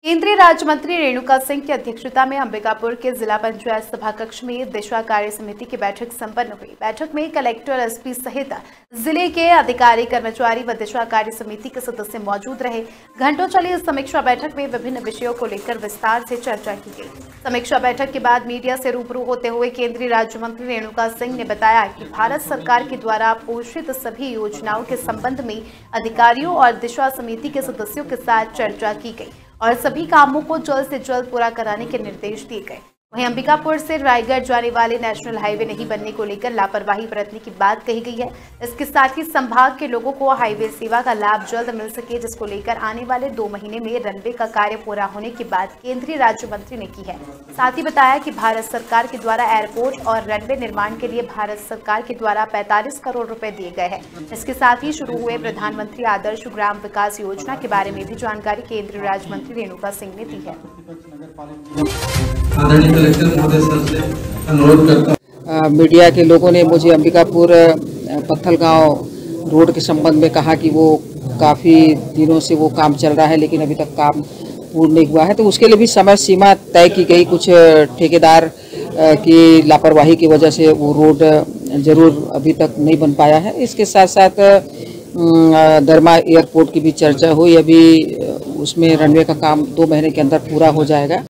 केंद्रीय राज्य मंत्री रेणुका सिंह की अध्यक्षता में अंबिकापुर के जिला पंचायत सभाकक्ष में दिशा कार्य समिति की बैठक संपन्न हुई। बैठक में कलेक्टर, एसपी सहित जिले के अधिकारी, कर्मचारी व दिशा कार्य समिति के सदस्य मौजूद रहे। घंटों चली इस समीक्षा बैठक में विभिन्न विषयों को लेकर विस्तार से चर्चा की गई। समीक्षा बैठक के बाद मीडिया से रूबरू होते हुए केंद्रीय राज्य मंत्री रेणुका सिंह ने बताया कि भारत सरकार के द्वारा पोषित सभी योजनाओं के संबंध में अधिकारियों और दिशा समिति के सदस्यों के साथ चर्चा की गई और सभी कामों को जल्द से जल्द पूरा कराने के निर्देश दिए गए। वहीं अंबिकापुर से रायगढ़ जाने वाले नेशनल हाईवे नहीं बनने को लेकर लापरवाही बरतने की बात कही गई है। इसके साथ ही संभाग के लोगों को हाईवे सेवा का लाभ जल्द मिल सके, जिसको लेकर आने वाले 2 महीने में रनवे का कार्य पूरा होने की बात केंद्रीय राज्य मंत्री ने की है। साथ ही बताया कि भारत सरकार के द्वारा एयरपोर्ट और रनवे निर्माण के लिए भारत सरकार के द्वारा 45 करोड़ रुपए दिए गए हैं। इसके साथ ही शुरू हुए प्रधानमंत्री आदर्श ग्राम विकास योजना के बारे में भी जानकारी केंद्रीय राज्य मंत्री रेणुका सिंह ने दी है। मीडिया के लोगों ने मुझे अंबिकापुर पत्थलगांव रोड के संबंध में कहा कि वो काफ़ी दिनों से वो काम चल रहा है, लेकिन अभी तक काम पूर्ण नहीं हुआ है। तो उसके लिए भी समय सीमा तय की गई। कुछ ठेकेदार की लापरवाही की वजह से वो रोड जरूर अभी तक नहीं बन पाया है। इसके साथ साथ दरमा एयरपोर्ट की भी चर्चा हुई। अभी उसमें रनवे का काम 2 महीने के अंदर पूरा हो जाएगा।